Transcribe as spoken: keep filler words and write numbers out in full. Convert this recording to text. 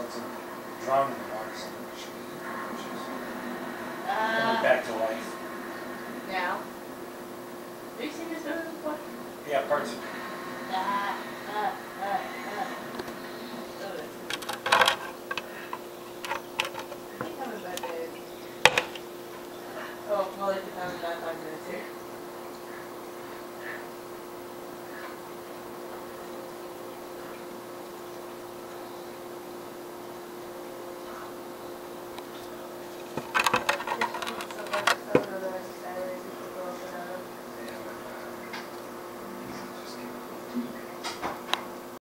skeletons drowned in the water somewhere. Which is coming Uh, back to life. now. Have you seen this movie before? Yeah, parts of it. Uh, uh, uh.